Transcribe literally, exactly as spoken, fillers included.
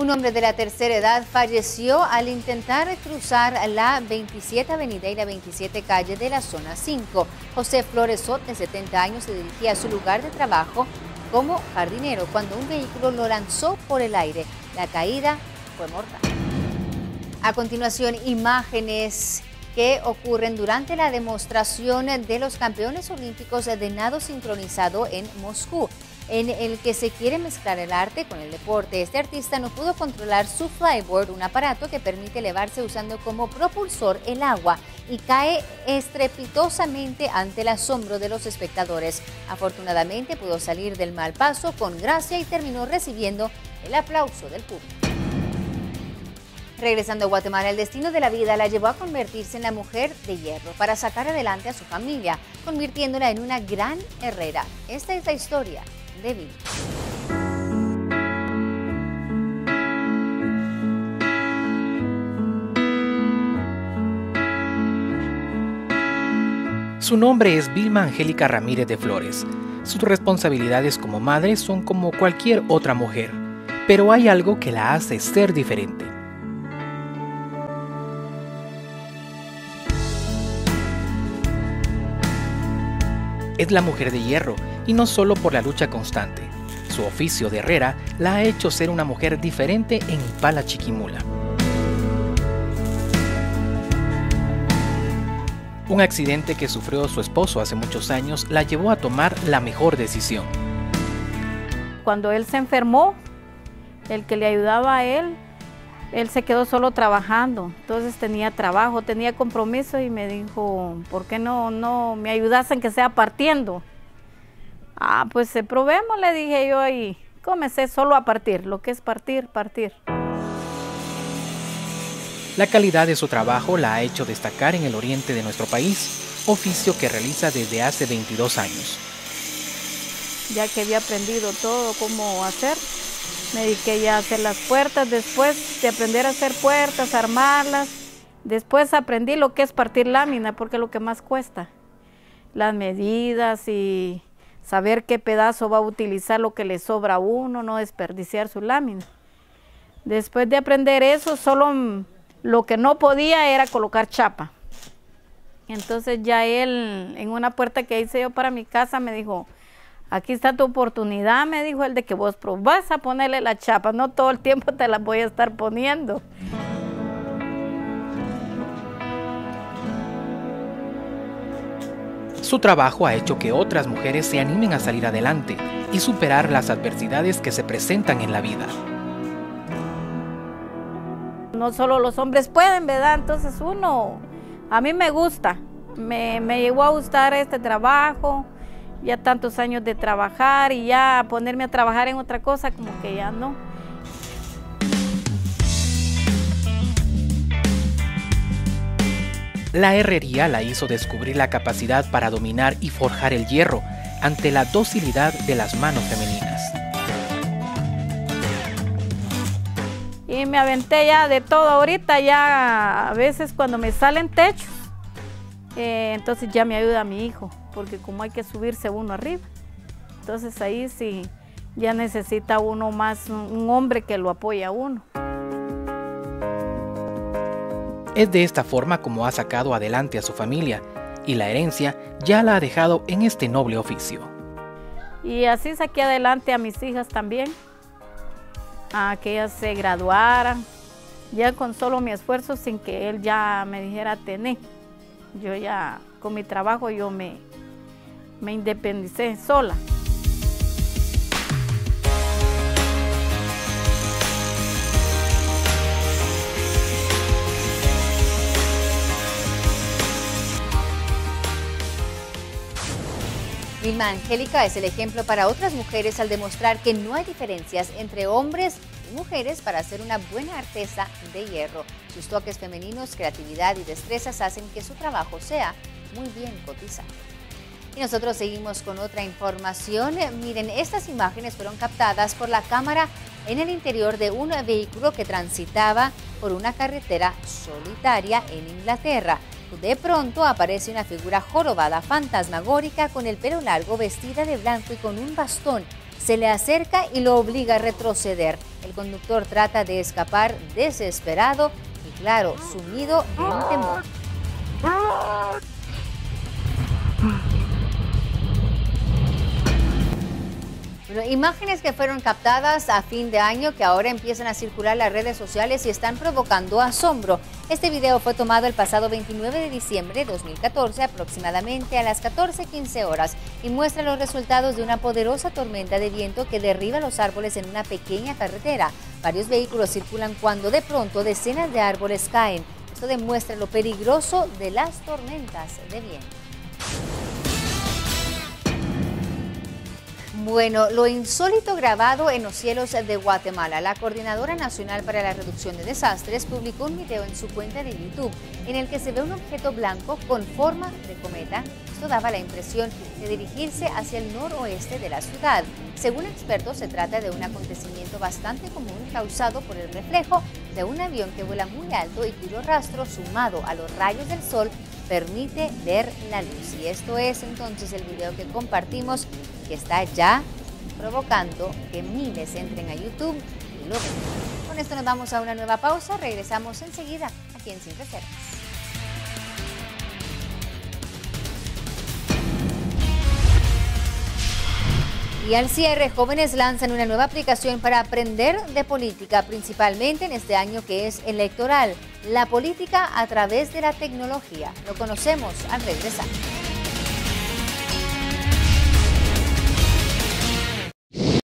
Un hombre de la tercera edad falleció al intentar cruzar la veintisiete Avenida y la veintisiete Calle de la Zona cinco. José Flores Sot, de setenta años, se dirigía a su lugar de trabajo como jardinero cuando un vehículo lo lanzó por el aire. La caída fue mortal. A continuación, imágenes que ocurren durante la demostración de los campeones olímpicos de nado sincronizado en Moscú, en el que se quiere mezclar el arte con el deporte. Este artista no pudo controlar su flyboard, un aparato que permite elevarse usando como propulsor el agua, y cae estrepitosamente ante el asombro de los espectadores. Afortunadamente pudo salir del mal paso con gracia y terminó recibiendo el aplauso del público. Regresando a Guatemala, el destino de la vida la llevó a convertirse en la mujer de hierro para sacar adelante a su familia, convirtiéndola en una gran herrera. Esta es la historia de Vilma. Su nombre es Vilma Angélica Ramírez de Flores. Sus responsabilidades como madre son como cualquier otra mujer, pero hay algo que la hace ser diferente. Es la mujer de hierro, y no solo por la lucha constante. Su oficio de herrera la ha hecho ser una mujer diferente en Ipala, Chiquimula. Un accidente que sufrió su esposo hace muchos años la llevó a tomar la mejor decisión. Cuando él se enfermó, el que le ayudaba a él, él se quedó solo trabajando, entonces tenía trabajo, tenía compromiso y me dijo, ¿por qué no, no me ayudasen que sea partiendo? Ah, pues probemos, le dije yo, y comencé solo a partir, lo que es partir, partir. La calidad de su trabajo la ha hecho destacar en el oriente de nuestro país, oficio que realiza desde hace veintidós años. Ya que había aprendido todo cómo hacer, me dediqué ya a hacer las puertas. Después de aprender a hacer puertas, armarlas, después aprendí lo que es partir lámina, porque es lo que más cuesta. Las medidas y saber qué pedazo va a utilizar, lo que le sobra a uno, no desperdiciar su lámina. Después de aprender eso, solo lo que no podía era colocar chapa. Entonces ya él, en una puerta que hice yo para mi casa, me dijo, aquí está tu oportunidad, me dijo él, de que vos vas a ponerle la chapa, no todo el tiempo te la voy a estar poniendo. Su trabajo ha hecho que otras mujeres se animen a salir adelante y superar las adversidades que se presentan en la vida. No solo los hombres pueden, ¿verdad? Entonces uno, a mí me gusta, me, me llegó a gustar este trabajo, ya tantos años de trabajar y ya ponerme a trabajar en otra cosa como que ya no. La herrería la hizo descubrir la capacidad para dominar y forjar el hierro ante la docilidad de las manos femeninas. Y me aventé ya de todo ahorita, ya a veces cuando me salen techos, eh, entonces ya me ayuda mi hijo, porque como hay que subirse uno arriba, entonces ahí sí ya necesita uno más, un hombre que lo apoye a uno. Es de esta forma como ha sacado adelante a su familia, y la herencia ya la ha dejado en este noble oficio. Y así saqué adelante a mis hijas también, a que ellas se graduaran, ya con solo mi esfuerzo, sin que él ya me dijera tener. Yo ya, con mi trabajo, yo me, me independicé sola. Vilma Angélica es el ejemplo para otras mujeres al demostrar que no hay diferencias entre hombres y mujeres para ser una buena artesa de hierro. Sus toques femeninos, creatividad y destrezas hacen que su trabajo sea muy bien cotizado. Y nosotros seguimos con otra información. Miren, estas imágenes fueron captadas por la cámara en el interior de un vehículo que transitaba por una carretera solitaria en Inglaterra. De pronto aparece una figura jorobada fantasmagórica con el pelo largo, vestida de blanco y con un bastón se le acerca y lo obliga a retroceder. El conductor trata de escapar desesperado y, claro, sumido en temor. Bueno, imágenes que fueron captadas a fin de año que ahora empiezan a circular en las redes sociales y están provocando asombro. Este video fue tomado el pasado veintinueve de diciembre de dos mil catorce, aproximadamente a las catorce quince horas, y muestra los resultados de una poderosa tormenta de viento que derriba los árboles en una pequeña carretera. Varios vehículos circulan cuando de pronto decenas de árboles caen. Esto demuestra lo peligroso de las tormentas de viento. Bueno, lo insólito grabado en los cielos de Guatemala. La Coordinadora Nacional para la Reducción de Desastres publicó un video en su cuenta de YouTube en el que se ve un objeto blanco con forma de cometa. Esto daba la impresión de dirigirse hacia el noroeste de la ciudad. Según expertos, se trata de un acontecimiento bastante común causado por el reflejo de un avión que vuela muy alto y cuyo rastro, sumado a los rayos del sol, permite ver la luz. Y esto es entonces el video que compartimos, que está ya provocando que miles entren a YouTube y lo vean. Con esto nos vamos a una nueva pausa. Regresamos enseguida aquí en Sin Reservas. Y al cierre, jóvenes lanzan una nueva aplicación para aprender de política, principalmente en este año que es electoral. La política a través de la tecnología. Lo conocemos al regresar.